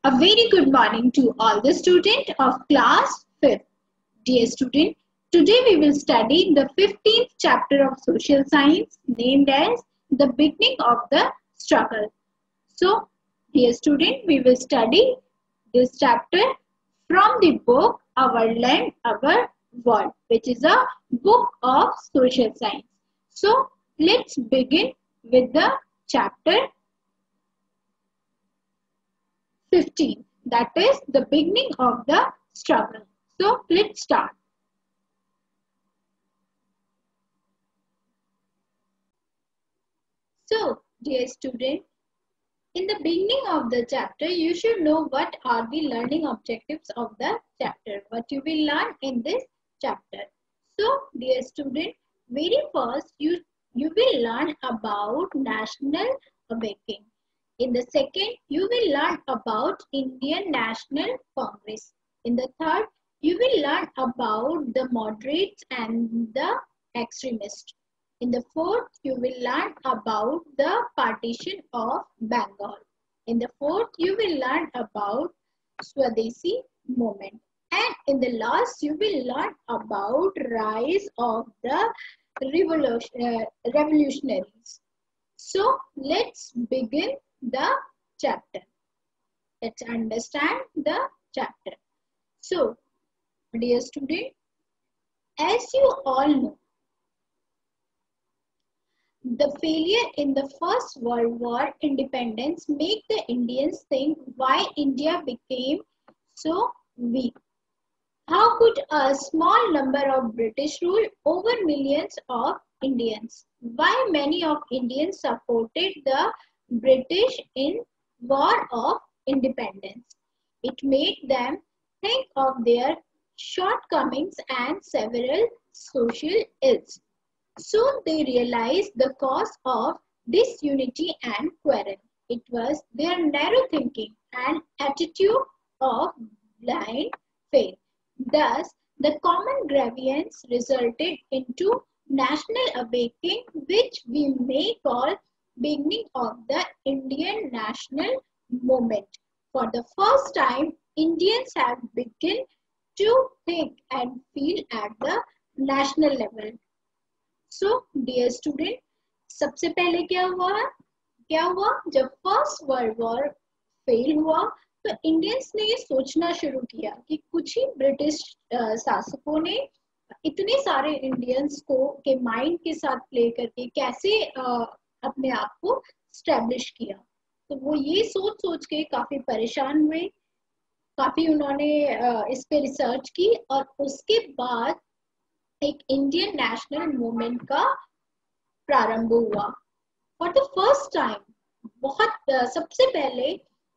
A very good morning to all the students of class 5th. Dear student, today we will study the 15th chapter of social science named as the beginning of the struggle. So, dear student, we will study this chapter from the book Our Land, Our World, which is a book of social science. So, let's begin with the chapter 15, that is the beginning of the struggle. So let's start. So dear student, in the beginning of the chapter you should know what are the learning objectives of the chapter, what you will learn in this chapter. So dear student, very first you will learn about national awakening. In the second, you will learn about Indian National Congress. In the third, you will learn about the moderates and the extremists. In the fourth, you will learn about the partition of Bengal. In the fourth, you will learn about Swadeshi movement. And in the last, you will learn about rise of the revolutionaries. So let's begin the chapter. Let's understand the chapter. So, dear student, as you all know, the failure in the First World War independence made the Indians think why India became so weak. How could a small number of British rule over millions of Indians? Why many of Indians supported the British in War of Independence? It made them think of their shortcomings and several social ills. Soon they realized the cause of disunity and quarrel. It was their narrow thinking and attitude of blind faith. Thus, the common grievance resulted into national awakening, which we may call beginning of the Indian national movement. For the first time, Indians have begun to think and feel at the national level. So, dear student, सबसे पहले क्या हुआ जब first World war fail हुआ तो Indians ने ये सोचना शुरू किया कि कुछ ही ब्रिटिश शासकों ने इतने सारे इंडियंस को के माइंड के साथ प्ले करके कैसे अपने आप को स्टैब्लिश किया। तो वो ये सोच के काफी परेशान हुए, काफी उन्होंने इस पे रिसर्च की और उसके बाद एक इंडियन नेशनल मूवमेंट का प्रारंभ हुआ। फॉर द फर्स्ट टाइम बहुत सबसे पहले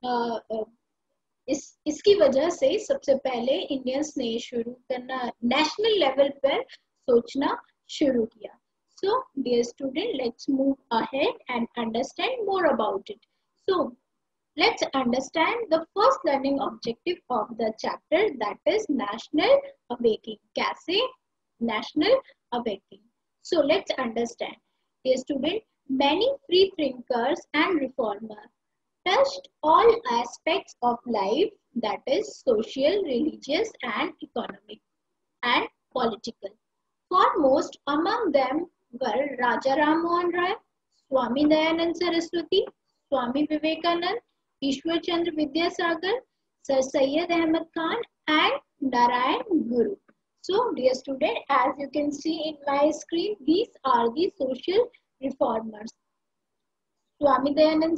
इसकी वजह से सबसे पहले इंडियंस ने शुरू करना नेशनल लेवल पर सोचना शुरू किया। So dear student, let's move ahead and understand more about it. So let's understand the first learning objective of the chapter, that is national awakening. कैसे national awakening? So let's understand. Dear student, many free thinkers and reformers touched all aspects of life, that is social, religious and economic and political. Foremost among them were Raja Ram Mohan Rai, Swami Dayanand Saraswati, Swami Vivekanand, Ishwar Chandra Vidyasagar, Sir Syed Ahmad Khan and Narayan Guru. So dear student, as you can see in my screen, these are the social reformers. Swami Dayanand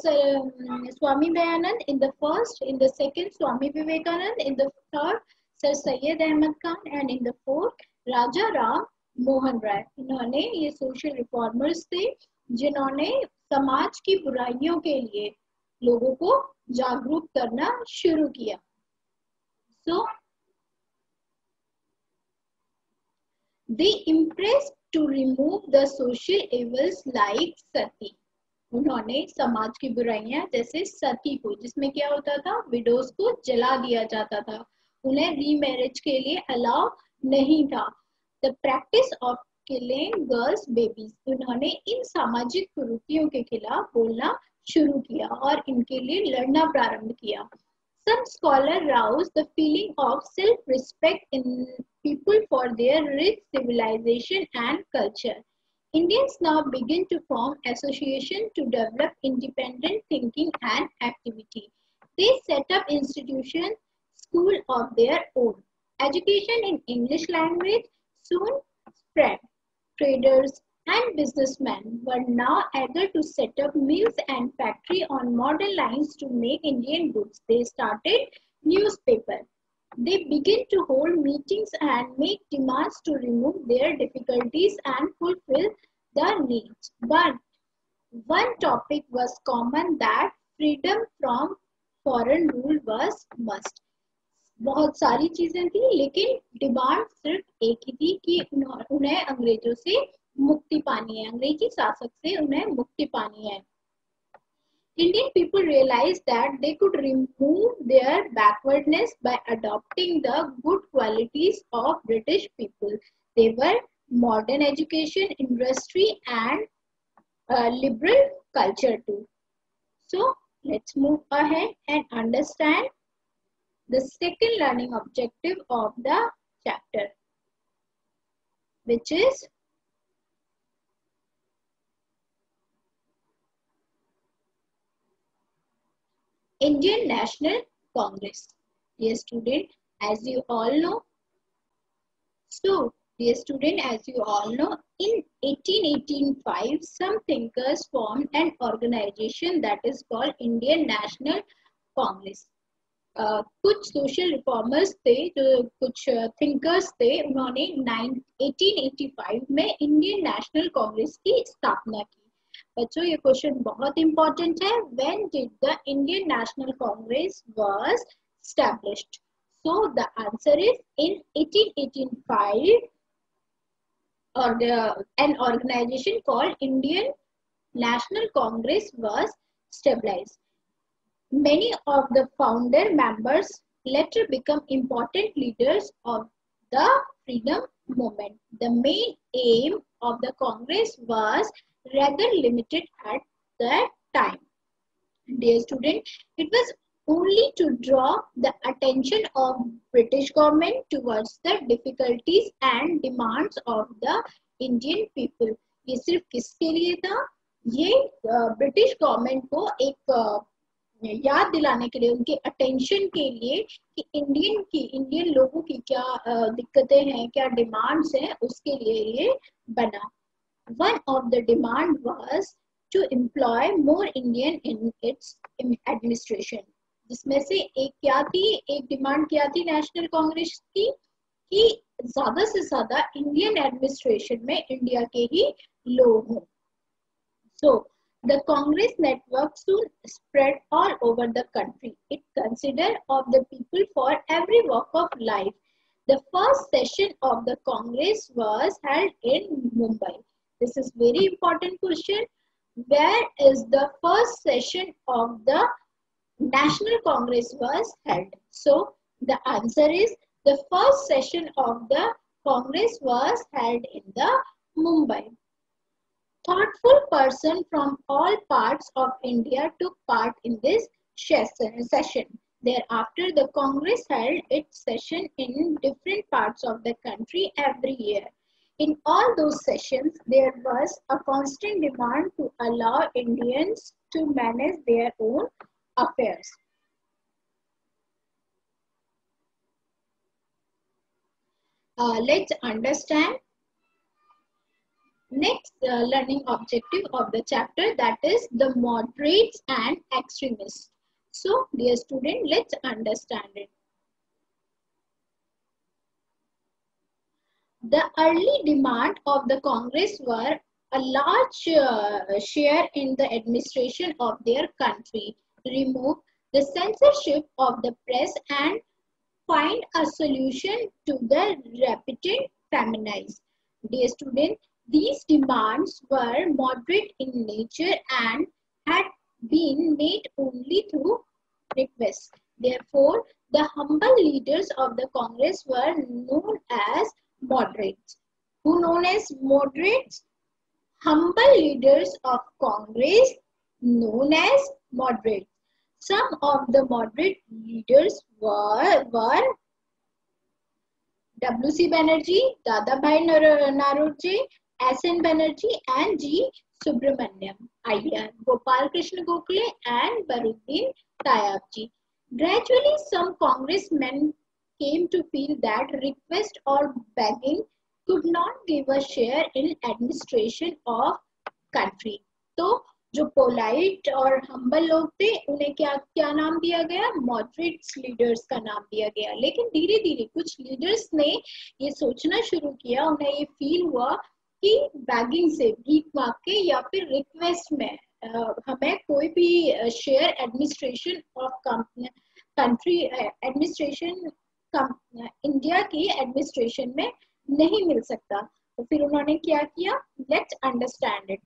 in the first, in the second Swami Vivekanand, in the third Sir Syed Ahmad Khan and in the fourth Raja Ram Mohan Rai. इन्होंने ये social reformers थे जिन्होंने समाज की बुराइयों के लिए लोगों को जागरूक करना शुरू किया। So they impressed to remove the social evils like sati. उन्होंने समाज की बुराइयां जैसे सती को, जिसमें क्या होता था, विडोज को जला दिया जाता था, उन्हें रीमैरिज के लिए अलाउ नहीं था। The practice of killing girls babies, उन्होंने इन सामाजिक कुरीतियों के खिलाफ बोलना शुरू किया और इनके लिए लड़ना प्रारंभ किया। Some scholars rouse the feeling of self-respect in people for their rich civilization and culture. Indians now begin to form associations to develop independent thinking and activity. They set up institutions, schools of their own. Education in English language soon spread. Traders and businessmen were now eager to set up mills and factories on modern lines to make Indian goods. They started newspapers. They began to hold meetings and make demands to remove their difficulties and fulfill the needs. But one topic was common, that freedom from foreign rule was must. बहुत सारी चीजें थी लेकिन demand सिर्फ एक ही थी कि उन्हें अंग्रेजों से मुक्ति पानी है, अंग्रेजी शासक से उन्हें मुक्ति पानी है. Indian people realized that they could remove their backwardness by adopting the good qualities of British people. They were modern education, industry, and liberal culture too. So let's move ahead and understand the second learning objective of the chapter, which is Indian National Congress. Dear student, as you all know, in 1885, some thinkers formed an organization that is called Indian National Congress. कुछ social reformers थे, जो कुछ thinkers थे, उन्होंने 1885 में Indian National Congress की स्थापना की. बच्चों ये क्वेश्चन बहुत इंपॉर्टेंट है. When did the Indian National Congress was established? So the answer is in 1885 an organization called Indian National Congress was established. Many of the founder members later become important leaders of the freedom movement. The main aim of the Congress was rather limited at that time. Dear student, it was only to draw the attention of British government towards the difficulties and demands of the Indian people. ये सिर्फ किसके लिए था? ये British government को एक याद दिलाने के लिए, उनके अटेंशन के लिए कि इंडियन लोगों की क्या दिक्कतें हैं, क्या डिमांड्स हैं, उसके लिए ये बना. One of the demand was to employ more Indian in its administration. जिसमें से एक क्या थी, एक डिमांड क्या थी नेशनल कांग्रेस की, कि ज्यादा से ज्यादा इंडियन एडमिनिस्ट्रेशन में इंडिया के ही लोग हों. So the Congress network soon spread all over the country. It considered of the people for every walk of life. The first session of the Congress was held in Mumbai. This is very important question. Where is the first session of the National Congress was held? So the answer is the first session of the Congress was held in the Mumbai. Thoughtful person from all parts of India took part in this session. Thereafter, the Congress held its session in different parts of the country every year. In all those sessions, there was a constant demand to allow Indians to manage their own affairs. Let's understand next learning objective of the chapter, that is the moderates and extremists. So dear student, let's understand it. The early demand of the Congress were a large share in the administration of their country, remove the censorship of the press and find a solution to the repeated famines. Dear student, these demands were moderate in nature and had been made only through requests. Therefore, the humble leaders of the Congress were known as moderates. Who known as moderates? Humble leaders of Congress known as moderates. Some of the moderate leaders were W.C. Banerjee, Dadabhai Naroje, S.N. Banerjee, and G. Subramaniam Iyer, Gopal Krishna Gokhale, and Baruddin Tayabji. Gradually, some congressmen came to feel that request or begging could not give a share in administration of country. तो जो polite और humble लोग थे उन्हें क्या क्या नाम दिया गया, मॉडरेट्स लीडर्स का नाम दिया गया. लेकिन धीरे धीरे कुछ लीडर्स ने ये सोचना शुरू किया, उन्हें ये फील हुआ कि बैगिंग से, भीख मांग के या फिर रिक्वेस्ट में हमें कोई भी share administration of country administration India की एडमिनिस्ट्रेशन में नहीं मिल सकता. तो फिर उन्होंने क्या किया, let's understand it.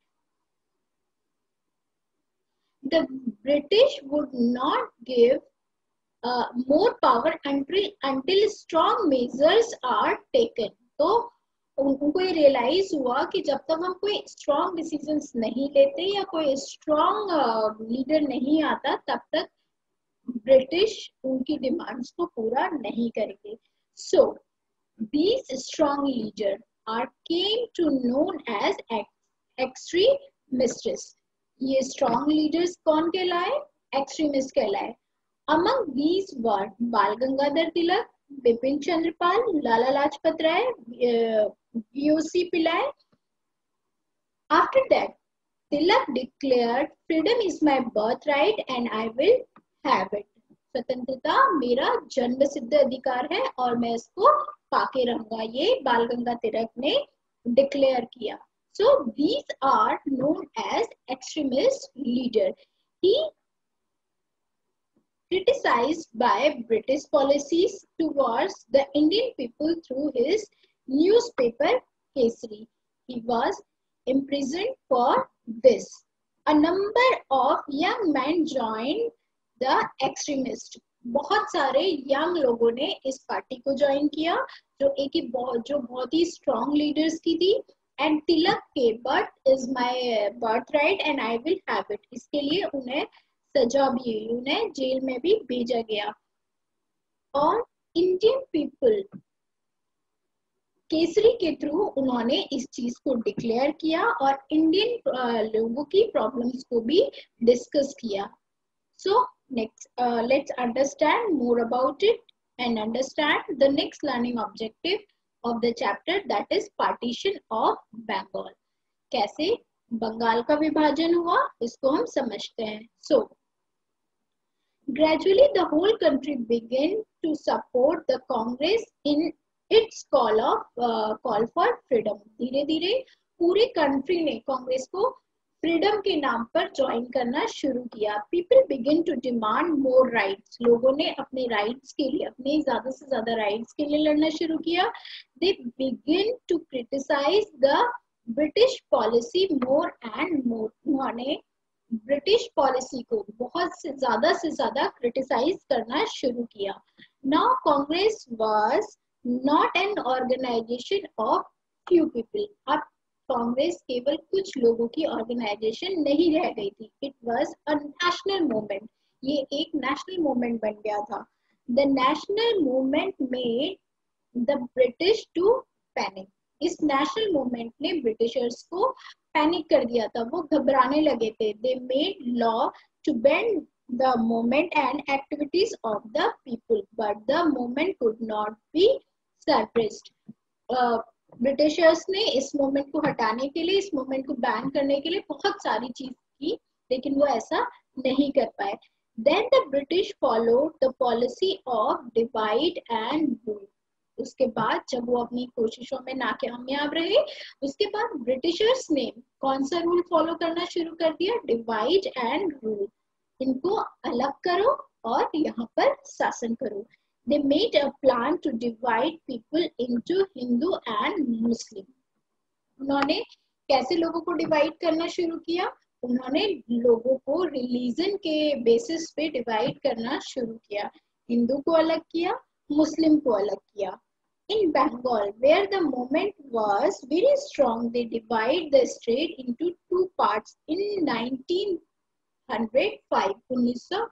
The British would not give more power until strong measures are taken. तो उनको ये रियलाइज हुआ कि जब तक हम कोई स्ट्रॉन्ग डिसीजंस नहीं लेते या कोई स्ट्रॉन्ग लीडर नहीं आता तब तक ब्रिटिश उनकी डिमांड्स को पूरा नहीं करेंगे. So these strong leaders are came to known as extremists. ये स्ट्रॉन्ग लीडर्स कौन कहलाए, एक्सट्रीमिस्ट कहलाए. Among these were Bal Gangadhar Tilak, Bipin Chandra Pal, Lala Lajpat Rai, VOC Pillai. After that, Tilak declared, "Freedom is my birthright and I will have it." स्वतंत्रता मेरा जन्म सिद्ध अधिकार है और मैं इसको पाके रहूंगा. ये बाल गंगाधर तिलक ने डिक्लेयर किया. So these are known as extremist leader. He criticized by British policies towards the Indian people through his newspaper Kesari. He was imprisoned for this. A number of young men joined the extremist. बहुत सारे young लोगों ने इस party को join किया जो बहुत ही strong leaders की थी. एंड तिलक के but is my birthright and I will have it, इसके लिए उन्हें सजा भी हुई, उन्हें जेल में भी भेजा गया. और इंडियन पीपल केसरी के थ्रू उन्होंने इस चीज को डिक्लेयर किया और इंडियन लोगों की प्रॉब्लम्स को भी डिस्कस किया. So next let's understand more about it and understand the next learning objective of the chapter, that is partition of Bengal. कैसे बंगाल का विभाजन हुआ इसको हम समझते हैं. So gradually the whole country began to support the Congress in its call for freedom. धीरे धीरे पूरे कंट्री ने कांग्रेस को फ्रीडम के नाम पर ज्वाइन करना शुरू किया. People begin to demand more rights. लोगों ने अपने राइट्स के लिए, अपने ज्यादा से ज्यादा राइट्स के लिए लड़ना शुरू किया. They begin to criticise the British policy more and more. उन्होंने ब्रिटिश पॉलिसी को बहुत से ज्यादा क्रिटिसाइज करना शुरू किया. Now Congress was not an organisation of few people. अब कांग्रेस केवल कुछ लोगों की ऑर्गेनाइजेशन नहीं रह गई थी. It was a national movement. ये एक नेशनल मूवमेंट बन गया था. The national movement made the British to panic. इस नेशनल मूवमेंट ने ब्रिटिशर्स को पैनिक कर दिया था, वो घबराने लगे थे. They made law to bend the movement and activities of the people but the movement could not be suppressed. Britishers ने इस मूवमेंट को हटाने के लिए, इस मूवमेंट को बैन करने के लिए बहुत सारी चीज की, लेकिन वो ऐसा नहीं कर पाए. Then the British followed the policy of divide and rule. उसके बाद जब वो अपनी कोशिशों में नाकामयाब रहे, उसके बाद ब्रिटिशर्स ने कौन सा रूल फॉलो करना शुरू कर दिया, डिवाइड एंड रूल. इनको अलग करो और यहाँ पर शासन करो. They made a plan to divide people into Hindu and Muslim. उन्होंने कैसे लोगों को डिवाइड करना शुरू किया, उन्होंने लोगों को रिलीजन के बेसिस पे डिवाइड करना शुरू किया. हिंदू को अलग किया, मुस्लिम को अलग किया. In Bengal, where the movement was very strong, they divide the state into two parts in 1905.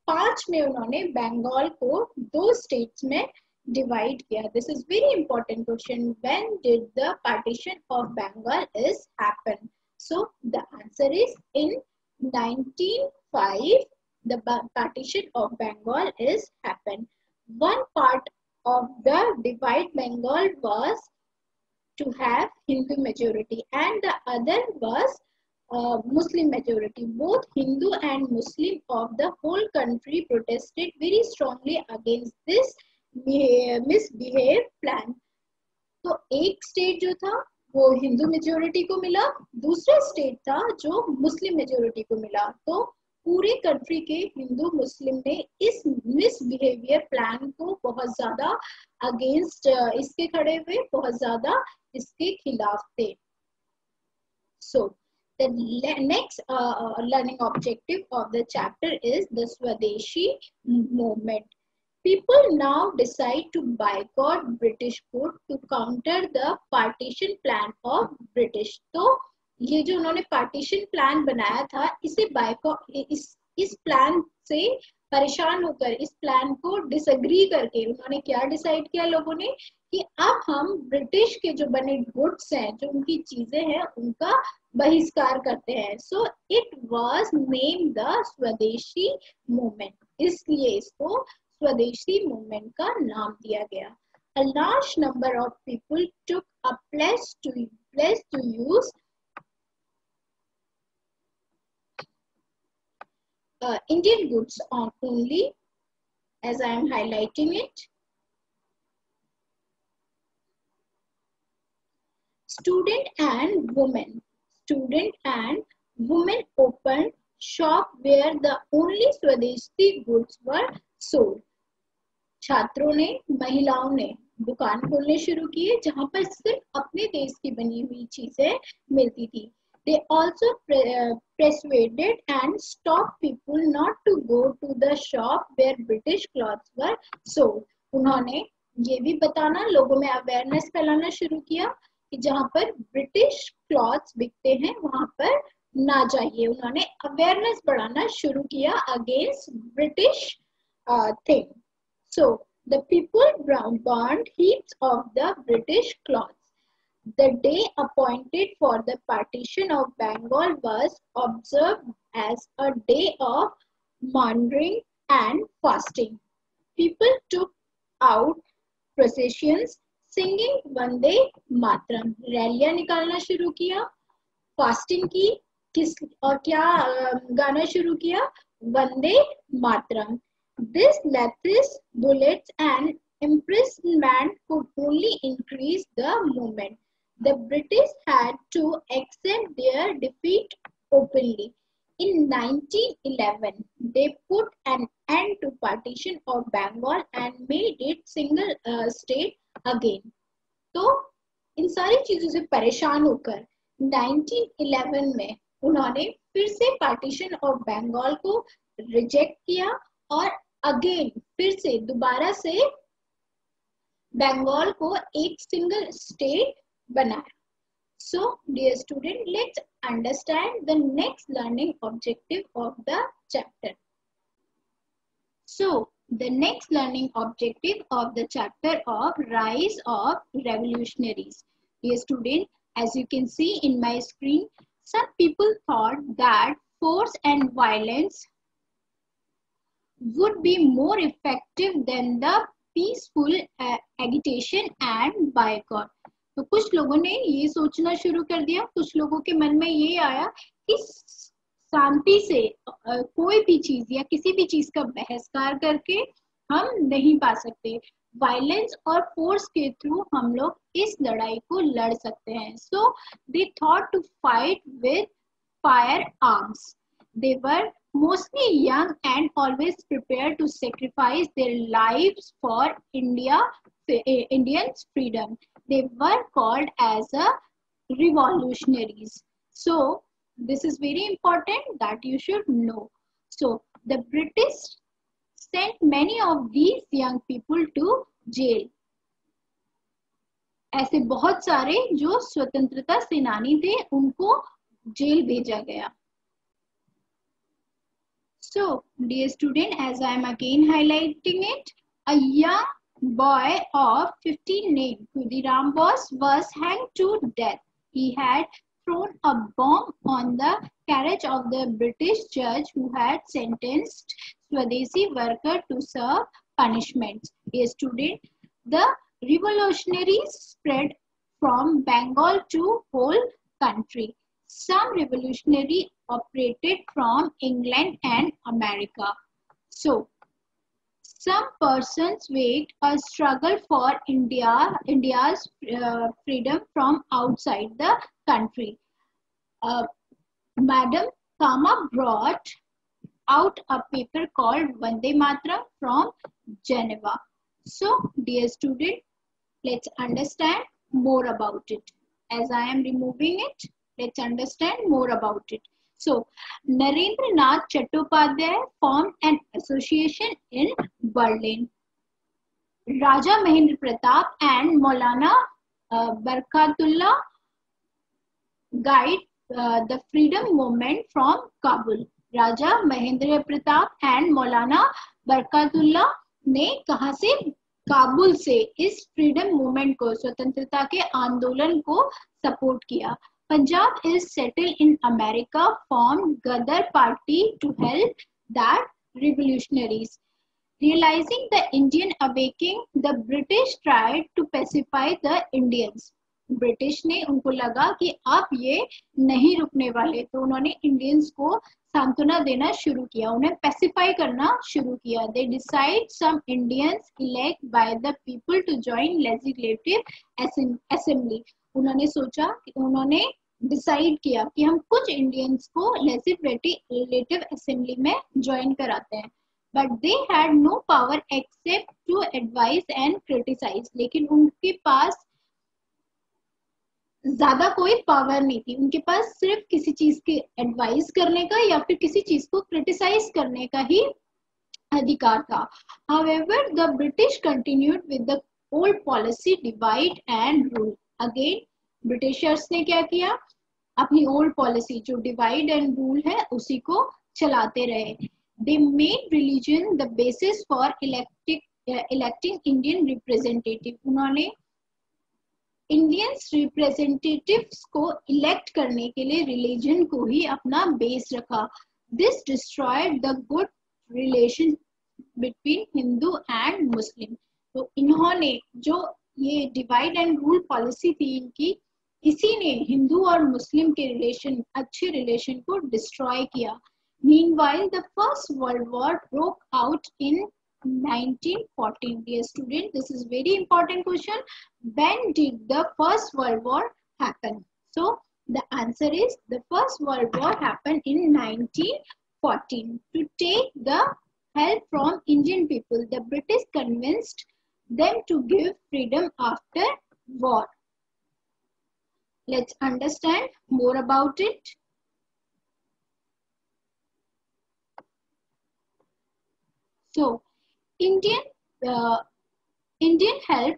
1905 में उन्होंने बंगाल को 2 स्टेट्स में डिवाइड किया. This is very important question. When did the partition of Bengal is happen? So the answer is in 1905 the partition of Bengal is happened. One part of the divide Bengal was to have Hindu majority and the other was Muslim majority. Both Hindu and Muslim of the whole country protested very strongly against this misbehaved plan. तो एक state जो था वो Hindu majority को मिला, दूसरा state था जो मुस्लिम मेजोरिटी को मिला. तो पूरे कंट्री के हिंदू मुस्लिम ने इस मिसबिहेवियर प्लान को बहुत ज्यादा अगेंस्ट इसके खड़े हुए, बहुत ज्यादा इसके खिलाफ थे. सो the next learning objective of the chapter is the Swadeshi movement. People now decide to boycott British food to counter the partition plan of British. तो ये जो उन्होंने पार्टीशन प्लान बनाया था, इसे बायकॉट इस प्लान से परेशान होकर, इस प्लान को डिसएग्री करके उन्होंने क्या डिसाइड किया लोगों ने कि अब हम ब्रिटिश के जो बने गुड्स हैं, जो उनकी चीजें हैं, उनका बहिष्कार करते हैं. So it was name the Swadeshi movement. इसलिए इसको स्वदेशी मूवमेंट का नाम दिया गया. A large number of people took a pledge to use Indian goods on only, as I am highlighting it. Student and women opened shop where the only Swadeshi goods were sold. छात्रों ने, महिलाओं ने दुकान खोलने शुरू किए जहां पर सिर्फ अपने देश की बनी हुई चीजें मिलती थी. They also persuaded and stopped people not to go to the shop where British clothes were sold. उन्होंने ये भी बताना, लोगों में अवेयरनेस फैलाना शुरू किया कि जहां पर ब्रिटिश क्लॉथ्स बिकते हैं वहां पर ना जाइए. उन्होंने अवेयरनेस बढ़ाना शुरू किया against British thing. So the people burned heaps of the British cloths. The day appointed for the partition of Bengal was observed as a day of mourning and fasting. People took out processions singing Vande Mataram. रैलियां निकालना शुरू किया, fasting की, किस और क्या गाना शुरू किया? Vande Mataram. This lettuce, bullets and imprisonment could only increase the movement. The British had to accept their defeat openly. In 1911, they put an end to partition of Bengal and made it single state again. तो इन सारी चीजों से परेशान होकर 1911 में उन्होंने फिर से पार्टीशन ऑफ बंगाल को रिजेक्ट किया और अगेन फिर से दोबारा से बंगाल को एक सिंगल स्टेट बनाया. So dear student, let's understand the next learning objective of the chapter. So the next learning objective of the chapter of rise of revolutionaries. Dear student, as you can see in my screen, some people thought that force and violence would be more effective than the peaceful agitation and boycott. तो कुछ लोगों ने ये सोचना शुरू कर दिया, कुछ लोगों के मन में ये आया कि शांति से कोई भी चीज या किसी भी चीज का बहिष्कार करके हम नहीं पा सकते, वायलेंस और फोर्स के थ्रू हम लोग इस लड़ाई को लड़ सकते हैं. So they thought to fight with fire arms. They were mostly young and always prepared to sacrifice their lives for Indians' freedom. They were called as revolutionaries. So this is very important that you should know. So the British sent many of these young people to jail. ऐसे बहुत सारे जो स्वतंत्रता सेनानी थे उनको jail भेजा गया. So, dear student, as I am again highlighting it, a young boy of 15 named Khudiram Bose was hanged to death. He had thrown a bomb on the carriage of the British judge who had sentenced Swadesi worker to serve punishments. Dear student, the revolutionaries spread from Bengal to whole country. Some revolutionary operated from England and America. So, some persons waged a struggle for India's freedom from outside the country. Madam Kama brought out a paper called Vande Mataram from Geneva. So, dear student, let's understand more about it. As I am removing it, let's understand more about it. So, Narendranath Chattopadhyay formed an association in Berlin. Raja Mahendra Pratap and Maulana Barkatullah guide the freedom movement from Kabul. Raja Mahendra Pratap and Maulana Barkatullah ने कहां से, काबुल से इस freedom movement को, स्वतंत्रता के आंदोलन को सपोर्ट किया. Punjab is settled in America, formed Ghadar party to help that revolutionaries. Realizing the Indian awakening, the British tried to pacify the Indians. British ने उनको लगा कि आप ये नहीं रुकने वाले, तो उन्होंने इंडियंस को सांत्वना देना शुरू किया, उन्हें पैसिफाई करना शुरू किया. They decide some Indians elect by the people to join legislative assembly. उन्होंने सोचा, उन्होंने डिसाइड किया कि हम कुछ इंडियंस को लेजिस्लेटिव असेंबली में ज्वाइन कराते हैं. But they had no power except to advise and criticise. लेकिन उनके पास ज्यादा कोई पावर नहीं थी, उनके पास सिर्फ किसी चीज की एडवाइस करने का या फिर किसी चीज को क्रिटिसाइज करने का ही अधिकार था. However, the British continued with the old policy divide and rule. Again, Britishers ने क्या किया, अपनी ओल्ड पॉलिसी जो डिवाइड एंड रूल है उसी को चलाते रहे. They made religion the basis for electing Indian representative. उन्होंने इंडियंस रिप्रेजेंटेटिव्स को इलेक्ट करने के लिए रिलीजन को ही अपना बेस रखा. This destroyed the good relation between Hindu and Muslim. तो इन्होंने जो ये डिवाइड एंड रूल पॉलिसी थी इनकी, इसी ने हिंदू और मुस्लिम के रिलेशन, अच्छे रिलेशन को डिस्ट्रॉय किया. Meanwhile the First World War broke out in 1914. Dear student, this is very important question. When did the first world war happen? So the answer is the first world war happened in 1914. To take the help from Indian people, the British convinced them to give freedom after war. Let's understand more about it. So Indian help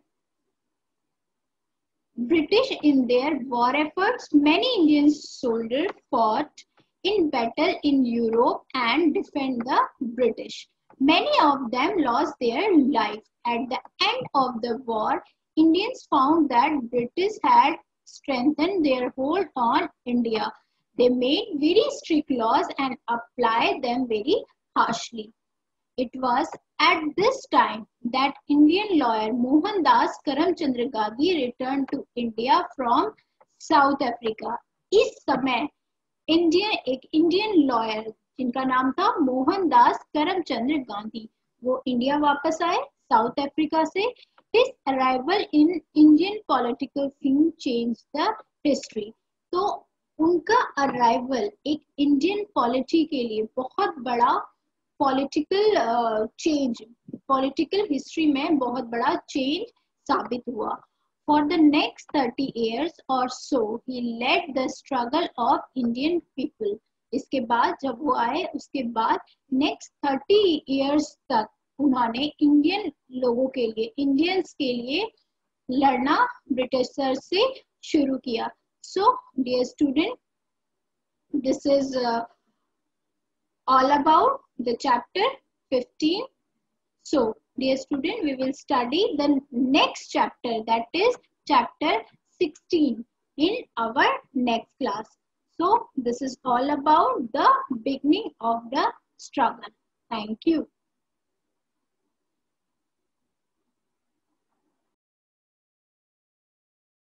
British in their war efforts. Many Indian soldiers fought in battle in Europe and defend the British. Many of them lost their life. At the end of the war, Indians found that British had strengthened their hold on India. They made very strict laws and applied them very harshly. It was at this time that Indian lawyer Mohandas Karamchandra Gandhi returned to India from South Africa. इस समय एक Indian lawyer जिनका नाम था मोहनदास करमचंद्र गांधी, वो India वापस आए South Africa से. His arrival in Indian political scene changed the history. तो उनका अराइवल एक इंडियन पॉलिटी के लिए बहुत बड़ा पॉलिटिकल चेंज, पॉलिटिकल हिस्ट्री में बहुत बड़ा चेंज साबित हुआ. For the next 30 years or so, he led the struggle of Indian people. इसके बाद जब वो आए उसके बाद next 30 years तक उन्होंने इंडियन लोगों के लिए, इंडियंस के लिए लड़ना ब्रिटिशर से शुरू किया. So, dear student, this is all about the chapter 15. So, dear student, we will study the next chapter, that is chapter 16 in our next class. So, this is all about the beginning of the struggle. Thank you.